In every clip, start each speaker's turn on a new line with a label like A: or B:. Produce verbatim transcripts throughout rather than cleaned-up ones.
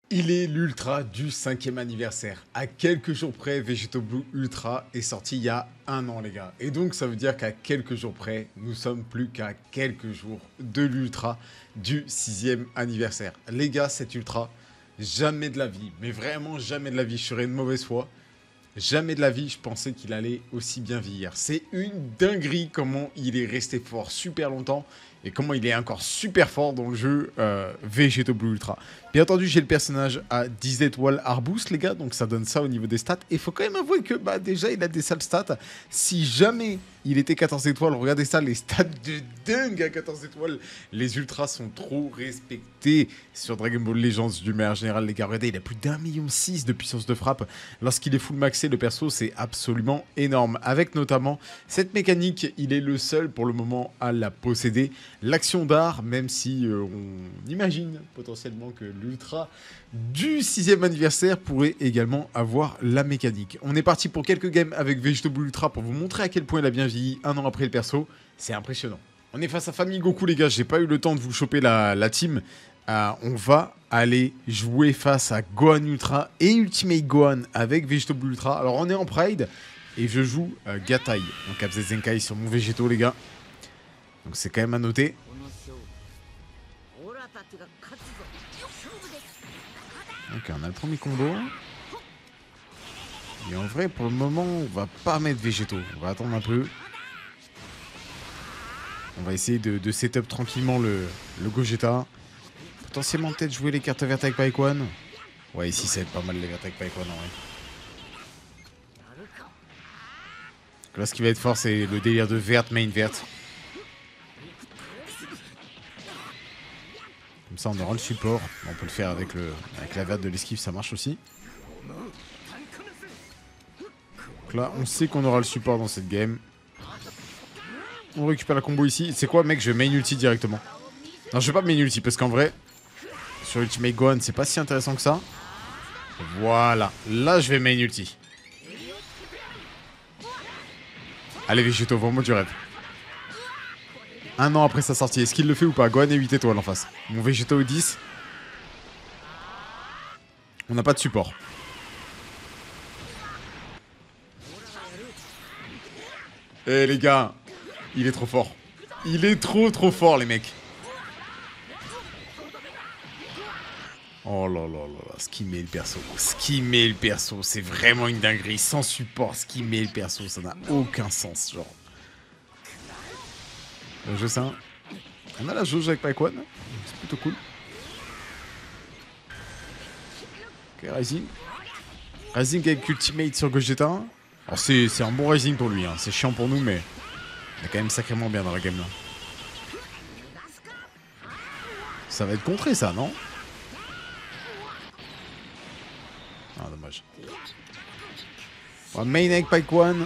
A: Il est l'Ultra du cinquième anniversaire. À quelques jours près, Vegeto Blue Ultra est sorti il y a un an, les gars. Et donc, ça veut dire qu'à quelques jours près, nous sommes plus qu'à quelques jours de l'Ultra du sixième anniversaire. Les gars, cet Ultra, jamais de la vie, mais vraiment jamais de la vie, je serais de mauvaise foi. Jamais de la vie, je pensais qu'il allait aussi bien vieillir. C'est une dinguerie comment il est resté fort super longtemps et comment il est encore super fort dans le jeu euh, Vegeto Blue Ultra. Bien entendu, j'ai le personnage à dix étoiles Arboost, les gars, donc ça donne ça au niveau des stats. Et il faut quand même avouer que bah, déjà, il a des sales stats. Si jamais il était quatorze étoiles, regardez ça, les stats de dingue à quatorze étoiles. Les Ultras sont trop respectés sur Dragon Ball Legends du meilleur général, les gars. Regardez, il a plus d'un million six de puissance de frappe. Lorsqu'il est full maxé, le perso, c'est absolument énorme. Avec notamment cette mécanique, il est le seul pour le moment à la posséder. L'action d'art, même si euh, on imagine potentiellement que l'Ultra du sixième anniversaire pourrait également avoir la mécanique. On est parti pour quelques games avec Vegeto Blue Ultra pour vous montrer à quel point il a bien vieilli un an après le perso. C'est impressionnant. On est face à Famille Goku, les gars. J'ai pas eu le temps de vous choper la, la team. Euh, on va aller jouer face à Gohan Ultra et Ultimate Gohan avec Vegeto Blue Ultra. Alors on est en Pride et je joue euh, Gatai, donc Abzet Zenkai sur mon Végéto, les gars. Donc c'est quand même à noter. Ok, on a le premier combo. Et en vrai, pour le moment, on va pas mettre Végéto. On va attendre un peu. On va essayer de, de setup tranquillement le, le Gogeta. Potentiellement peut-être jouer les cartes vertes avec Paikwan. Ouais, ici ça va être pas mal les vertes avec Paikwan en vrai. Donc là, ce qui va être fort, c'est le délire de verte, main verte. Comme ça, on aura le support. On peut le faire avec, le, avec la verte de l'esquive, ça marche aussi. Donc là, on sait qu'on aura le support dans cette game. On récupère la combo ici. C'est quoi, mec? Je vais main ulti directement. Non, je vais pas main ulti parce qu'en vrai, sur Ultimate Gohan, c'est pas si intéressant que ça. Voilà. Là, je vais main ulti. Allez, Végéto, vraiment du rêve. Un an après sa sortie, est-ce qu'il le fait ou pas? Gohan est huit étoiles en face. Mon Végéto est dix. On n'a pas de support. Eh les gars, il est trop fort. Il est trop trop fort les mecs. Oh là là là là, ce qui met le perso. Ce qui met le perso, c'est vraiment une dinguerie. Sans support, ce qui met le perso, ça n'a aucun sens, genre. Je sais. On a la jauge avec Paikwan. C'est plutôt cool. Ok, Rising. Rising avec Ultimate sur Gogeta. Alors c'est un bon Rising pour lui. Hein. C'est chiant pour nous, mais on est quand même sacrément bien dans la game là. Ça va être contré ça, non? Ah, dommage. On va main avec Paikwan.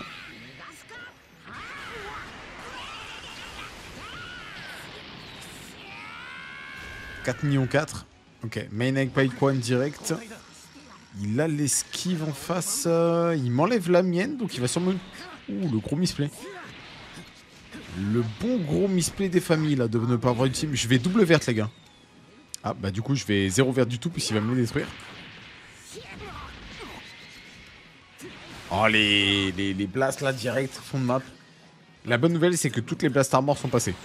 A: quatre millions quatre. Ok, main avec Paikwan direct. Il a l'esquive en face. Euh, il m'enlève la mienne, donc il va sûrement... Ouh, le gros misplay. Le bon gros misplay des familles, là, de ne pas avoir une team. Je vais double verte, les gars. Ah, bah du coup, je vais zéro verte du tout, puisqu'il va me les détruire. Oh, les, les, les blasts, là, direct, fond de map. La bonne nouvelle, c'est que toutes les blasts armor sont passées.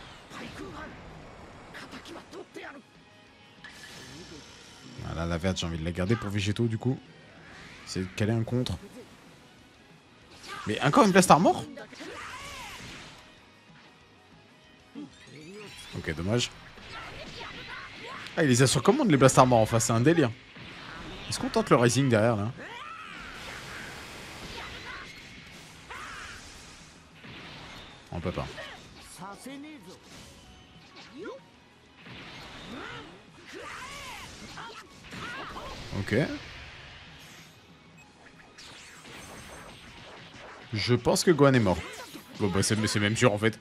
A: Voilà, la verte, j'ai envie de la garder pour Végéto, du coup. C'est de caler un contre. Mais encore une blast armor? Ok, dommage. Ah, il les a sur commande, les blast armor en face, c'est un délire. Est-ce qu'on tente le Rising derrière, là? On peut pas. Ok. Je pense que Gohan est mort. Bon bah c'est même sûr en fait.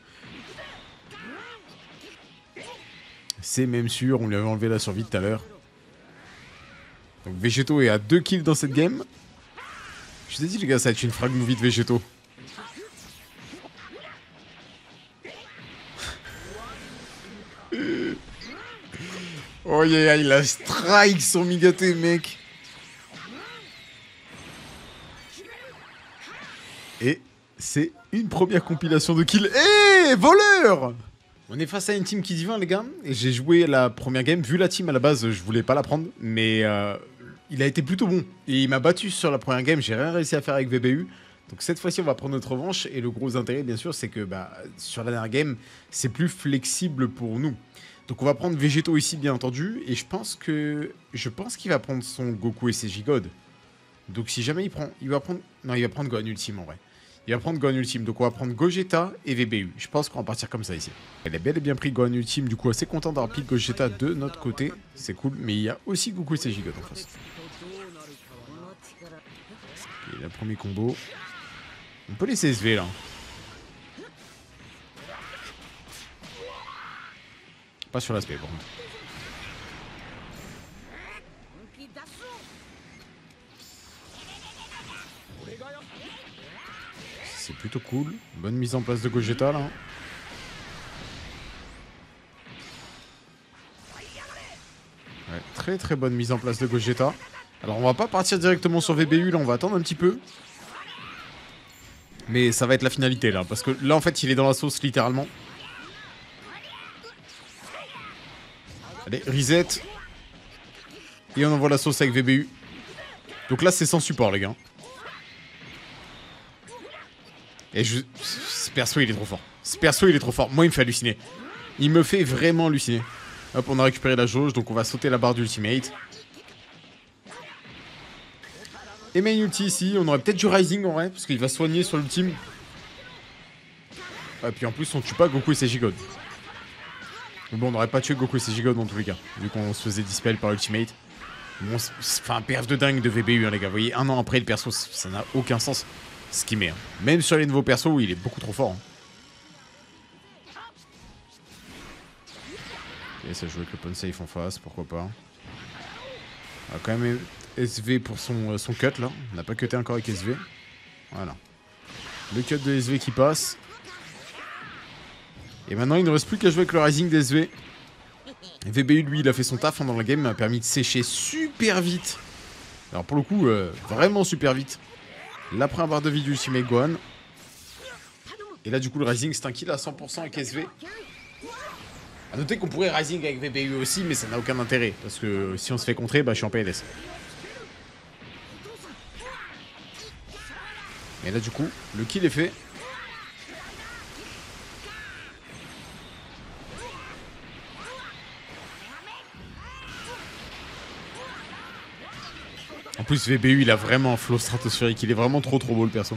A: C'est même sûr, on lui avait enlevé la survie tout à l'heure. Donc Végéto est à deux kills dans cette game. Je vous ai dit les gars, ça va être une frag movie de Végéto. Oh aïe aïe aïe, la strike sont migatés, mec. Et c'est une première compilation de kills. Eh, voleur! On est face à une team qui divin, les gars. Et j'ai joué la première game. Vu la team à la base, je voulais pas la prendre. Mais euh, il a été plutôt bon. Et il m'a battu sur la première game. J'ai rien réussi à faire avec V B U. Donc cette fois-ci, on va prendre notre revanche. Et le gros intérêt, bien sûr, c'est que bah, sur la dernière game, c'est plus flexible pour nous. Donc on va prendre Végéto ici, bien entendu. Et je pense que je pense qu'il va prendre son Goku et ses Gigod. Donc si jamais il prend... Il va prendre... Non, il va prendre Gohan Ultime, en vrai. Il va prendre Gohan Ultime, donc on va prendre Gogeta et V B U. Je pense qu'on va partir comme ça ici. Elle a bel et bien pris Gohan Ultime, du coup assez content d'avoir pris Gogeta de notre côté. C'est cool, mais il y a aussi Goku et ses Gigod en face. Et le premier combo. On peut laisser S V là. Pas sur l'aspect par contre. C'est plutôt cool. Bonne mise en place de Gogeta là. Ouais, très très bonne mise en place de Gogeta. Alors on va pas partir directement sur V B U là, on va attendre un petit peu. Mais ça va être la finalité là, parce que là en fait il est dans la sauce littéralement. Allez, reset. Et on envoie la sauce avec V B U. Donc là c'est sans support les gars. Et je... Ce perso, il est trop fort. Ce perso, il est trop fort. Moi, il me fait halluciner. Il me fait vraiment halluciner. Hop, on a récupéré la jauge, donc on va sauter la barre d'ultimate. Et main ulti ici. On aurait peut-être du Rising en vrai, parce qu'il va soigner sur l'ultime. Et puis en plus, on tue pas Goku et ses Gigod. Mais bon, on n'aurait pas tué Goku et ses Gigod dans tous les cas, vu qu'on se faisait dispel par ultimate. Bon, c'est un perf de dingue de V B U, hein, les gars. Vous voyez, un an après, le perso, ça n'a aucun sens. Ce qui met. Hein. Même sur les nouveaux persos, il est beaucoup trop fort. Hein. Et ça joue avec le pun safe en face, pourquoi pas. On a quand même S V pour son, son cut là. On n'a pas cuté encore avec S V. Voilà. Le cut de S V qui passe. Et maintenant, il ne reste plus qu'à jouer avec le Rising d'S V. V B U, lui, il a fait son taf hein, dans la game. Il m'a permis de sécher super vite. Alors pour le coup, euh, vraiment super vite. La première barre de vie du Ultimate Gohan. Et là du coup le Rising c'est un kill à cent pour cent avec S V. A noter qu'on pourrait Rising avec V B U aussi, mais ça n'a aucun intérêt. Parce que si on se fait contrer, bah je suis en P L S. Et là du coup, le kill est fait. En plus V B U il a vraiment un flow stratosphérique, il est vraiment trop trop beau le perso.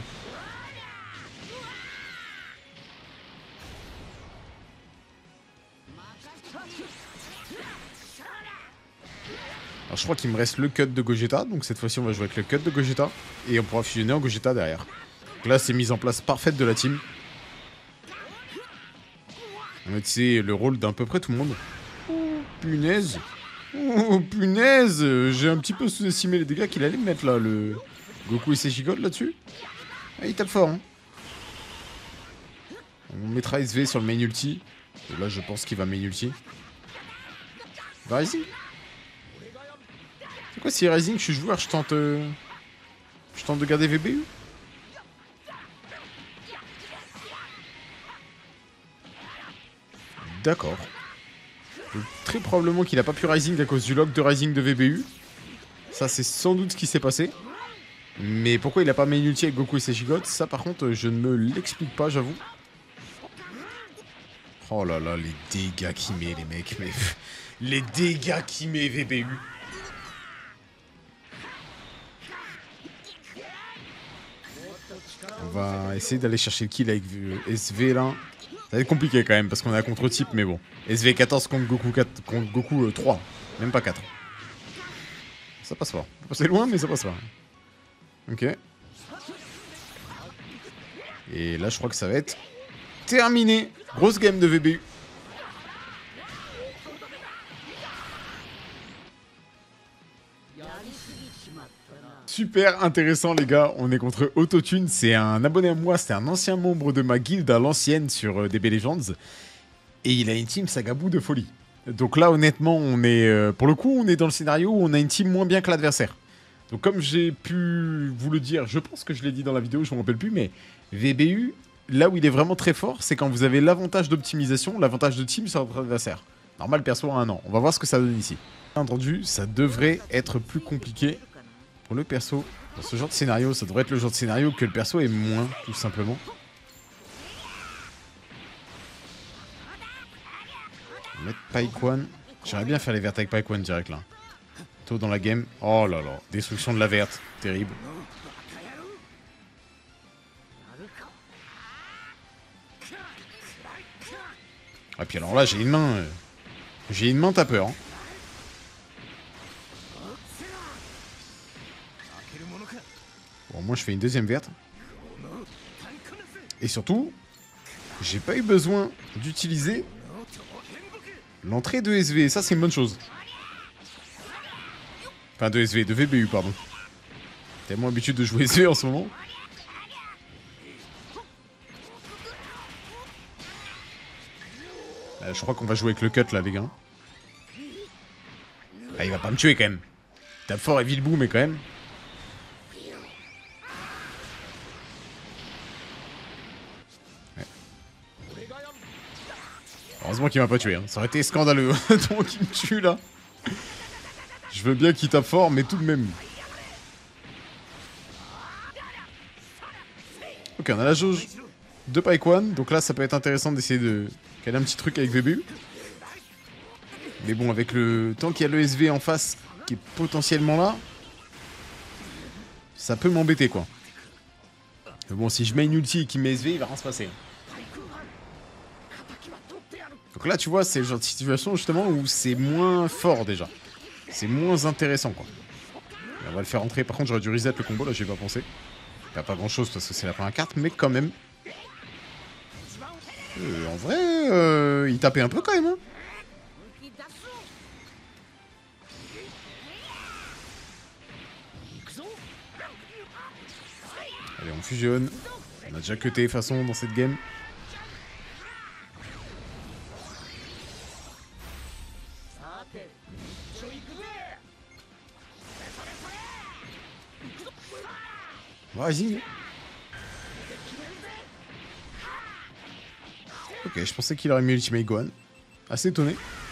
A: Alors je crois qu'il me reste le cut de Gogeta, donc cette fois-ci on va jouer avec le cut de Gogeta. Et on pourra fusionner en Gogeta derrière. Donc là c'est mise en place parfaite de la team. On a tissé le rôle d'à peu près tout le monde. Oh punaise. Oh punaise. J'ai un petit peu sous-estimé les dégâts qu'il allait me mettre là, le Goku et ses Gigod là-dessus. Ah, il tape fort hein. On mettra S V sur le main ulti. Et là je pense qu'il va main ulti. Va Rising. C'est quoi si Rising je suis joueur, je tente... Euh... Je tente de garder V B U. D'accord. Très probablement qu'il a pas pu Rising à cause du lock de Rising de V B U. Ça c'est sans doute ce qui s'est passé. Mais pourquoi il a pas main ulti avec Goku et ses Gigod, ça par contre je ne me l'explique pas j'avoue. Oh là là, les dégâts qu'il met les mecs, mais... Les dégâts qu'il met V B U. On va essayer d'aller chercher le kill avec S V là. Ça va être compliqué quand même parce qu'on est à contre-type, mais bon. S V quatorze contre Goku, quatre, contre Goku euh, trois, même pas quatre. Ça passe fort. C'est loin, mais ça passe fort. Ok. Et là, je crois que ça va être terminé. Grosse game de V B U. Super intéressant les gars, on est contre Autotune, c'est un abonné à moi, c'est un ancien membre de ma guilde à l'ancienne sur euh, D B Legends. Et il a une team Sagabou de folie. Donc là, honnêtement, on est, euh, pour le coup, on est dans le scénario où on a une team moins bien que l'adversaire. Donc comme j'ai pu vous le dire, je pense que je l'ai dit dans la vidéo, je ne me rappelle plus, mais V B U, là où il est vraiment très fort, c'est quand vous avez l'avantage d'optimisation, l'avantage de team sur votre adversaire. Normal, perso à un an. On va voir ce que ça donne ici. Bien entendu, ça devrait être plus compliqué pour le perso. Dans ce genre de scénario, ça devrait être le genre de scénario que le perso est moins, tout simplement. On va mettre Paikwan. J'aimerais bien faire les vertes avec Paikwan direct là. Tôt dans la game. Oh là là. Destruction de la verte. Terrible. Ah puis alors là j'ai une main... Euh... J'ai une main tapeur. Hein. Bon moi je fais une deuxième verte. Et surtout, j'ai pas eu besoin d'utiliser l'entrée de S V. Ça c'est une bonne chose. Enfin de S V, de V B U pardon. Tellement l'habitude de jouer S V en ce moment. Euh, je crois qu'on va jouer avec le cut là les gars. Ah, il va pas me tuer quand même. Tape fort et vite boum mais quand même. Ouais. Heureusement qu'il m'a pas tué. Hein. Ça aurait été scandaleux. Donc il me tue là. Je veux bien qu'il tape fort mais tout de même. Ok on a la jauge de Paikwan. Donc là ça peut être intéressant d'essayer de caler un petit truc avec V B U. Mais bon, avec le tant qu'il y a le S V en face qui est potentiellement là, ça peut m'embêter quoi. Mais bon, si je mets une ulti et qu'il met S V, il va rien se passer. Donc là, tu vois, c'est le genre de situation justement où c'est moins fort déjà. C'est moins intéressant quoi. Et on va le faire entrer. Par contre, j'aurais dû reset le combo, là, j'y ai pas pensé. Il n'y a pas grand chose parce que c'est la première carte, mais quand même. Euh, en vrai, euh, il tapait un peu quand même. Hein. Allez, on fusionne. On a déjà cuté de toute façon dans cette game. Vas-y. Ok, je pensais qu'il aurait mis Ultimate Gohan. Assez étonné.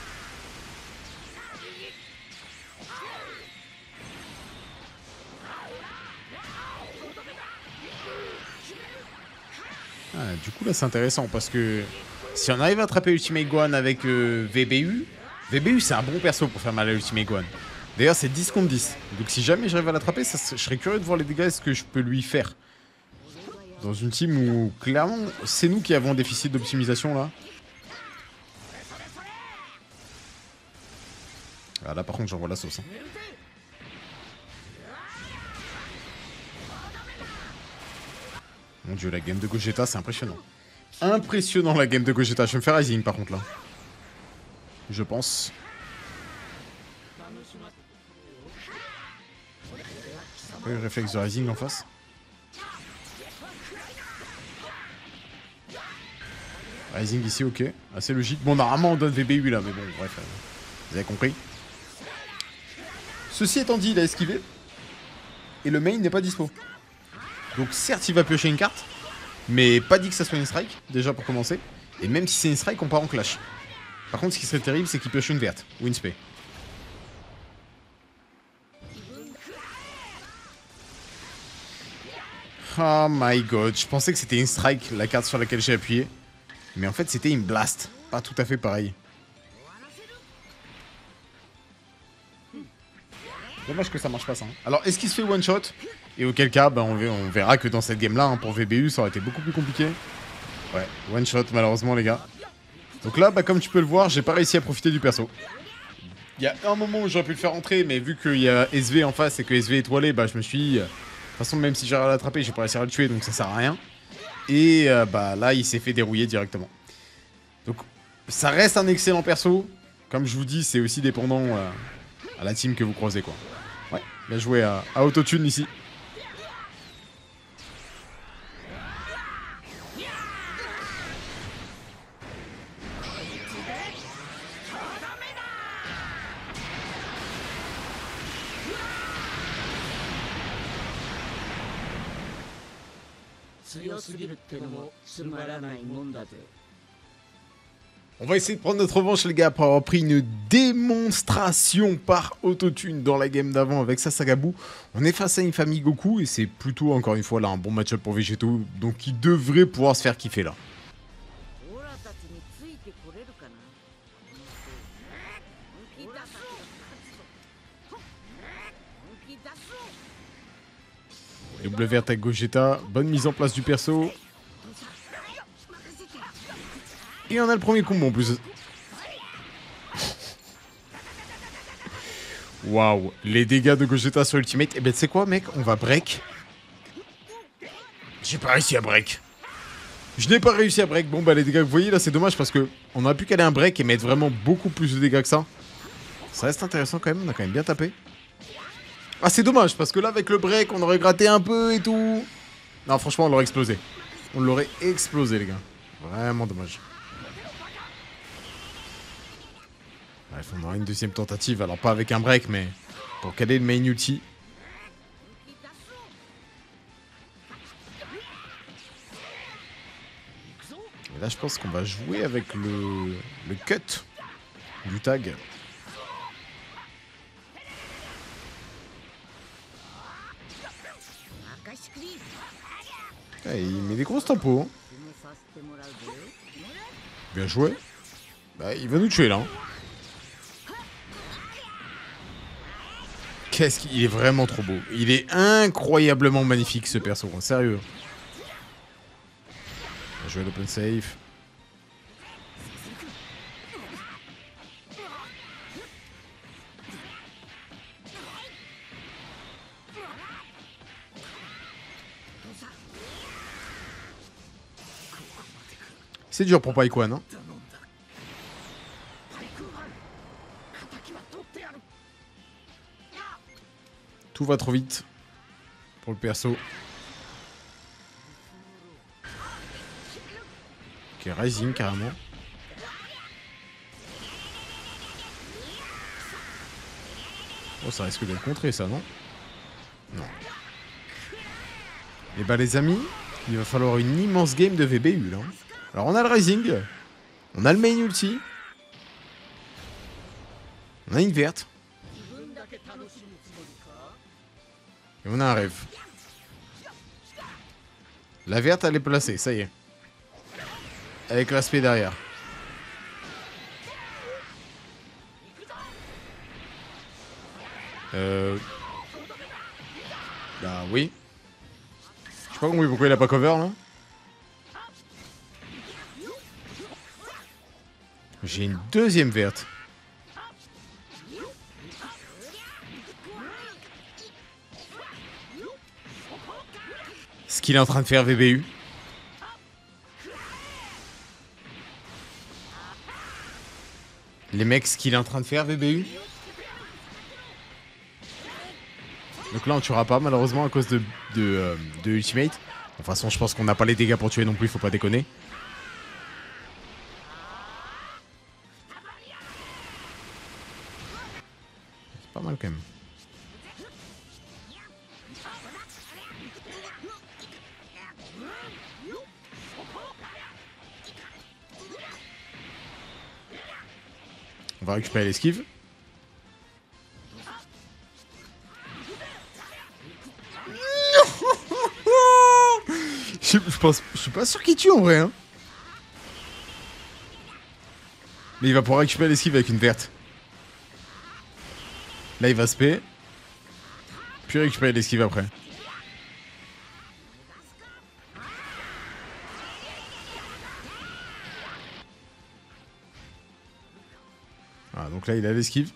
A: Ah, du coup là c'est intéressant parce que si on arrive à attraper Ultimate Gohan avec euh, V B U, V B U c'est un bon perso pour faire mal à Ultimate Gohan. D'ailleurs c'est dix contre dix, donc si jamais j'arrive à l'attraper, je serais curieux de voir les dégâts ce que je peux lui faire. Dans une team où clairement c'est nous qui avons un déficit d'optimisation là. Ah, là par contre j'envoie la sauce. Hein. Mon dieu, la game de Gogeta, c'est impressionnant. Impressionnant la game de Gogeta. Je vais me faire Rising par contre là. Je pense. Oui, réflexe de Rising en face. Rising ici, ok. Assez logique. Bon, normalement on donne V B U là, mais bon, bref. Euh, vous avez compris. Ceci étant dit, il a esquivé. Et le main n'est pas dispo. Donc certes il va piocher une carte, mais pas dit que ça soit une strike, déjà pour commencer. Et même si c'est une strike, on part en clash. Par contre ce qui serait terrible c'est qu'il pioche une verte, ou une spé. Oh my god, je pensais que c'était une strike, la carte sur laquelle j'ai appuyé. Mais en fait c'était une blast, pas tout à fait pareil. Dommage que ça marche pas ça. Hein. Alors est-ce qu'il se fait one shot? Et auquel cas, bah, on verra que dans cette game-là, hein, pour V B U, ça aurait été beaucoup plus compliqué. Ouais, one shot malheureusement les gars. Donc là, bah, comme tu peux le voir, j'ai pas réussi à profiter du perso. Il y a un moment où j'aurais pu le faire entrer, mais vu qu'il y a S V en face et que S V est étoilé, bah je me suis dit... De toute façon, même si j'arrive à l'attraper, j'ai pas réussi à le tuer, donc ça sert à rien. Et euh, bah là, il s'est fait dérouiller directement. Donc ça reste un excellent perso. Comme je vous dis, c'est aussi dépendant euh, à la team que vous croisez quoi. Ouais, bien joué à, à Autotune ici. On va essayer de prendre notre revanche les gars après avoir pris une démonstration par Autotune dans la game d'avant avec Sasagabu. On est face à une famille Goku et c'est plutôt encore une fois là un bon match-up pour Végéto, donc il devrait pouvoir se faire kiffer là. Double vert avec Gogeta, bonne mise en place du perso. Et on a le premier combo en plus. Waouh, les dégâts de Gogeta sur Ultimate. Eh ben tu sais quoi mec, on va break. J'ai pas réussi à break. Je n'ai pas réussi à break. Bon bah les dégâts que vous voyez là c'est dommage parce que on aurait pu caler un break et mettre vraiment beaucoup plus de dégâts que ça. Ça reste intéressant quand même, on a quand même bien tapé. Ah c'est dommage parce que là avec le break on aurait gratté un peu et tout. Non franchement on l'aurait explosé. On l'aurait explosé les gars. Vraiment dommage. Bref on aura une deuxième tentative, alors pas avec un break mais pour caler le main ulti. Et là je pense qu'on va jouer avec le, le cut du tag. Ah, il met des grosses tempos. Hein. Bien joué. Bah, il va nous tuer là. Hein. Qu'est-ce qu'il est vraiment trop beau. Il est incroyablement magnifique ce perso. Hein. Sérieux. Bien joué l'open safe. C'est dur pour Paikwan, hein. Tout va trop vite pour le perso. Ok, Rising carrément. Oh, ça risque de le contrer, ça, non? Non. Et bah, les amis, il va falloir une immense game de V B U, là. Alors, on a le Rising. On a le main ulti. On a une verte. Et on a un rêve. La verte, elle est placée, ça y est. Avec l'aspect derrière. Euh... Bah oui. Je sais pas compris pourquoi il a pas cover là. J'ai une deuxième verte. Ce qu'il est en train de faire V B U. Les mecs, ce qu'il est en train de faire V B U. Donc là on tuera pas malheureusement à cause de, de, euh, de Ultimate. De toute façon je pense qu'on n'a pas les dégâts pour tuer non plus, faut pas déconner. C'est pas mal quand même. On va récupérer l'esquive. Je, je pense, je suis pas sûr qu'il tue en vrai. Hein. Mais il va pouvoir récupérer l'esquive avec une verte. Là il va se payer. Puis récupérer l'esquive après. Voilà, donc là il a l'esquive.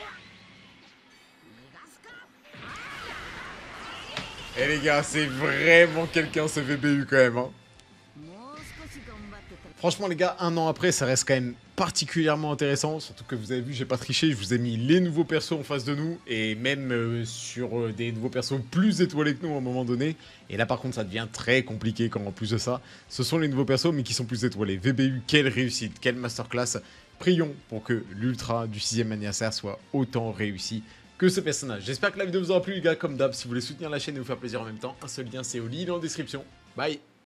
A: Et les gars, c'est vraiment quelqu'un ce V B U quand même. Hein. Franchement les gars, un an après, ça reste quand même particulièrement intéressant. Surtout que vous avez vu, j'ai pas triché, je vous ai mis les nouveaux persos en face de nous. Et même euh, sur euh, des nouveaux persos plus étoilés que nous à un moment donné. Et là par contre, ça devient très compliqué quand en plus de ça, ce sont les nouveaux persos mais qui sont plus étoilés. V B U, quelle réussite, quelle masterclass. Prions pour que l'ultra du sixième anniversaire soit autant réussi que ce personnage. J'espère que la vidéo vous aura plu les gars, comme d'hab. Si vous voulez soutenir la chaîne et vous faire plaisir en même temps, un seul lien c'est au lien en description. Bye.